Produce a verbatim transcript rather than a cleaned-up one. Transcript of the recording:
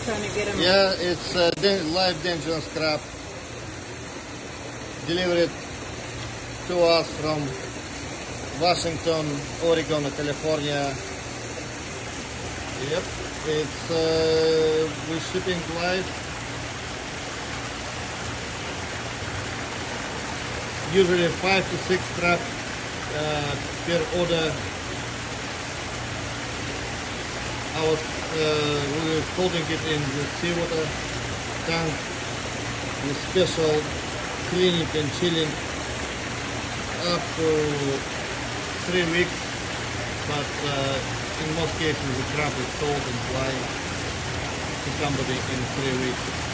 trying to get them? Yeah, it's uh, live Dungeness Crab delivered to us from Washington, Oregon, California. Yep, it's uh, we're shipping live. Usually five to six crab uh, per order. I was uh, we were holding it in the seawater tank with special cleaning and chilling up to three weeks, but uh, in most cases the crab is sold and flying to somebody in three weeks.